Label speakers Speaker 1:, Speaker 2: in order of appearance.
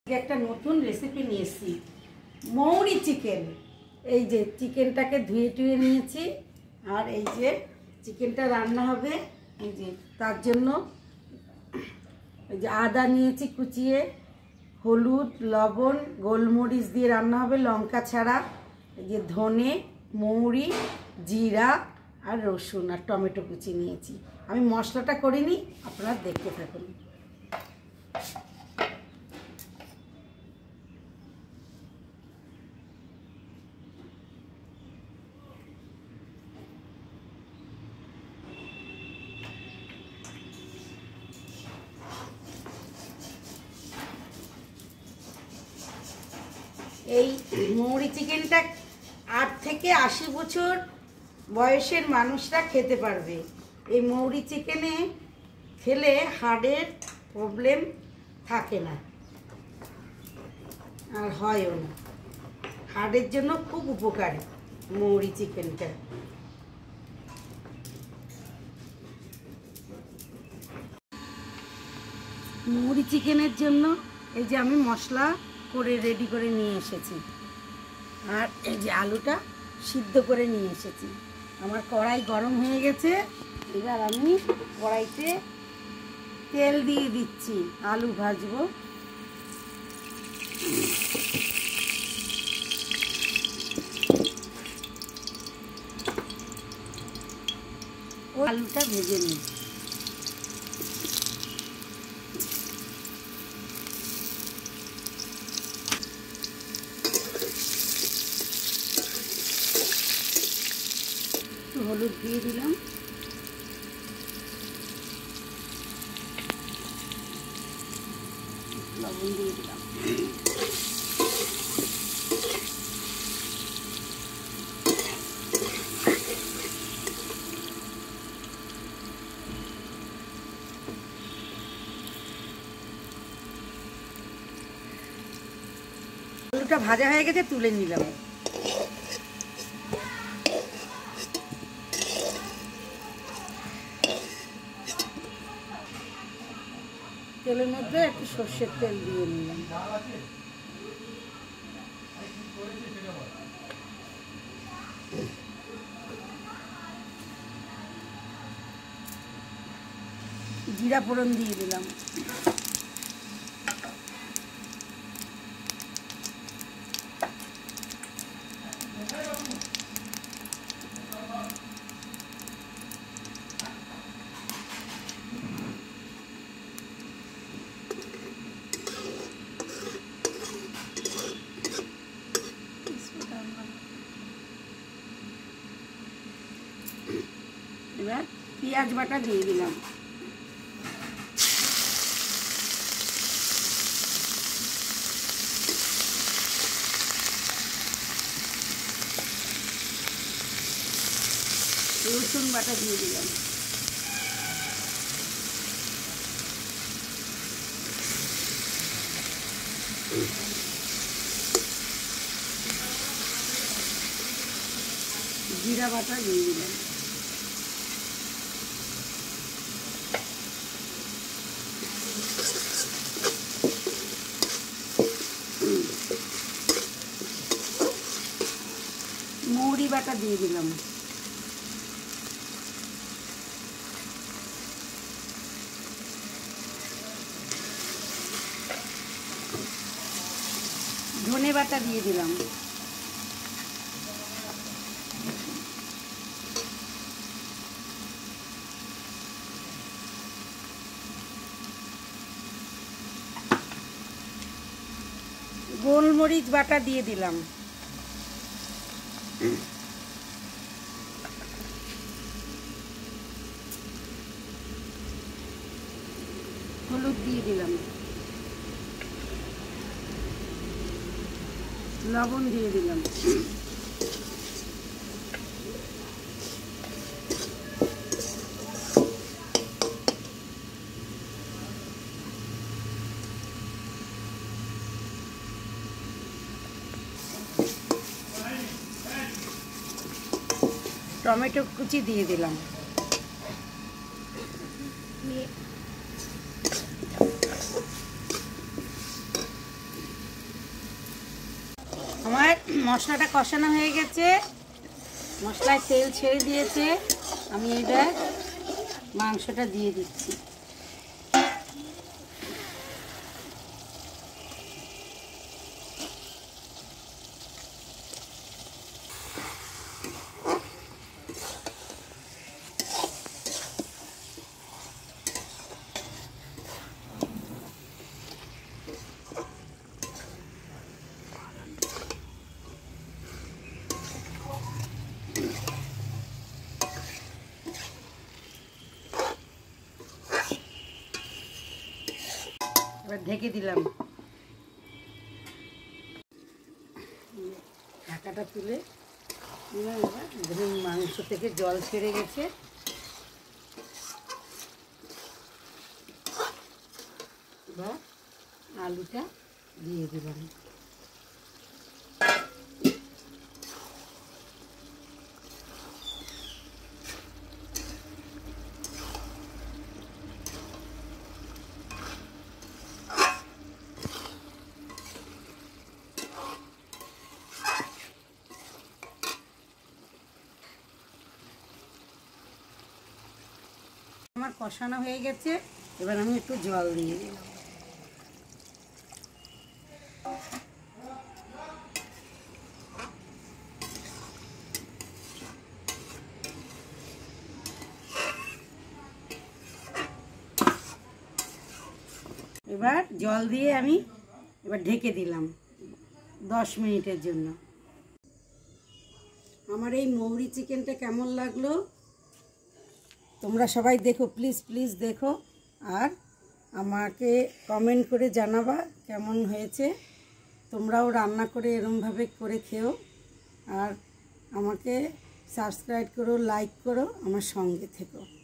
Speaker 1: একটা নতুন রেসিপি নিয়েছি মৌরি চিকেন। এই যে চিকেনটাকে ধুয়ে টুয়ে নিয়েছি, আর এই যে চিকেনটা রান্না হবে। এই যে তার জন্য এই যে আদা নিয়েছি কুচিয়ে, হলুদ, লবণ, গোলমরিচ দিয়ে রান্না হবে, লঙ্কা ছাড়া। এই যে ধনে, মৌরি, জিরা আর রসুন আর টমেটো কুচি নিয়েছি। আমি মশলাটা করিনি, আপনারা দেখতে থাকুন। এই মৌরি চিকেনটা 8 থেকে 80 বছর বয়সের মানুষরা খেতে পারবে। এই মৌরি চিকেনে খেলে হার্টের প্রবলেম থাকে না, আর হয়ও না। হার্টের জন্য খুব উপকারী মৌরি চিকেনটা। মৌরি চিকেনের জন্য এই যে আমি মশলা করে রেডি করে নিয়ে এসেছি, আর এই যে আলুটা সিদ্ধ করে নিয়ে এসেছি। আমার কড়াই গরম হয়ে গেছে, এবার আমি কড়াইতে তেল দিয়ে দিচ্ছি, আলু ভাজবো। আলুটা ভেজে নিই। হলুদ দিয়ে দিলাম, লবণ দিয়ে দিলাম। আলুটা ভাজা হয়ে গেছে, তুলে নিলাম। তেলের মধ্যে একটু সর্ষের তেল দিয়ে নিলাম। জিরা ফোড়ন দিয়ে দিলাম। এবার পেঁয়াজ বাটা দিয়ে দিলাম। রসুন বাটা দিয়ে দিলাম। জিরা বাটা দিয়ে দিলাম। মৌরি বাটা দিয়ে দিলাম। ধনে বাটা দিয়ে দিলাম। গোলমরিচ বাটা দিয়ে দিলাম। হলুদ দিয়ে দিলাম। লবণ দিয়ে দিলাম। টমেটো কুচি দিয়ে দিলাম। আমার মশলাটা কষানো হয়ে গেছে, মশলায় তেল ছেড়ে দিয়েছে। আমি এবার মাংসটা দিয়ে দিচ্ছি। এবার ঢেকে দিলাম। ঢাকাটা তুলে দেখুন মাংস থেকে জল ছেড়ে গেছে। এবার আলুটা দিয়ে দিলাম। আমার কষানো হয়ে গেছে, এবার আমি একটু জল দিয়ে দিলাম। এবার জল দিয়ে আমি এবার ঢেকে দিলাম 10 মিনিটের জন্য। আমার এই মৌরি চিকেনটা কেমন লাগলো তোমরা সবাই দেখো, প্লিজ প্লিজ দেখো, আর আমাকে কমেন্ট করে জানাবা কেমন হয়েছে। তোমরাও রান্না করে এরমভাবে করে খেও, আর আমাকে সাবস্ক্রাইব করো, লাইক করো, আমার সঙ্গে থেকো।